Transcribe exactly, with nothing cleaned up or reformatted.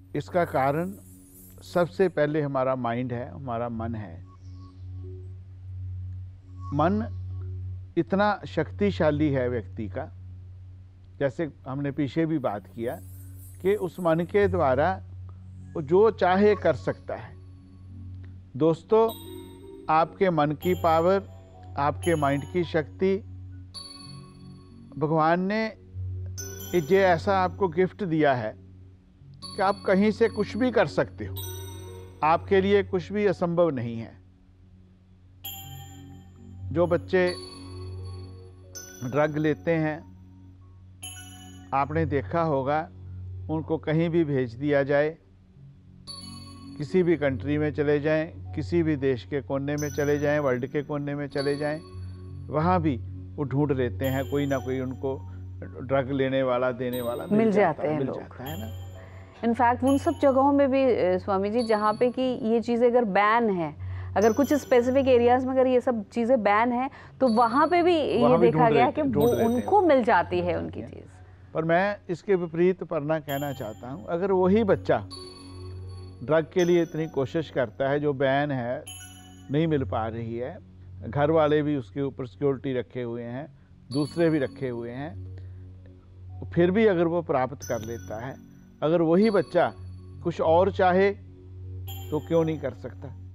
इसका कारण सबसे पहले हमारा माइंड है, हमारा मन है। मन इतना शक्तिशाली है व्यक्ति का, जैसे हमने पीछे भी बात किया कि उस मन के द्वारा वो जो चाहे कर सकता है। दोस्तों, आपके मन की पावर, आपके माइंड की शक्ति, भगवान ने ये ऐसा आपको गिफ्ट दिया है कि आप कहीं से कुछ भी कर सकते हो। आपके लिए कुछ भी असंभव नहीं है। जो बच्चे ड्रग लेते हैं, आपने देखा होगा, उनको कहीं भी भेज दिया जाए, किसी भी कंट्री में चले जाएं, किसी भी देश के कोने में चले जाएं, वर्ल्ड के कोने में चले जाएं, वहाँ भी वो ढूंढ लेते हैं, कोई ना कोई उनको ड्रग लेने वाला, देने वाला मिल, मिल जाता, जाते हैं मिल लोग। जाता है ना। इनफैक्ट उन सब जगहों में भी स्वामी जी जहाँ पे कि ये चीज़ें अगर बैन है, अगर कुछ स्पेसिफिक एरियाज में अगर ये सब चीज़ें बैन है, तो वहाँ पे भी ये देखा गया कि वो उनको मिल जाती है उनकी चीज़। पर मैं इसके विपरीत पढ़ना कहना चाहता हूँ, अगर वही बच्चा ड्रग के लिए इतनी कोशिश करता है, जो बैन है, नहीं मिल पा रही है, घर वाले भी उसके ऊपर सिक्योरिटी रखे हुए हैं, दूसरे भी रखे हुए हैं, फिर भी अगर वो प्राप्त कर लेता है, अगर वही बच्चा कुछ और चाहे तो क्यों नहीं कर सकता।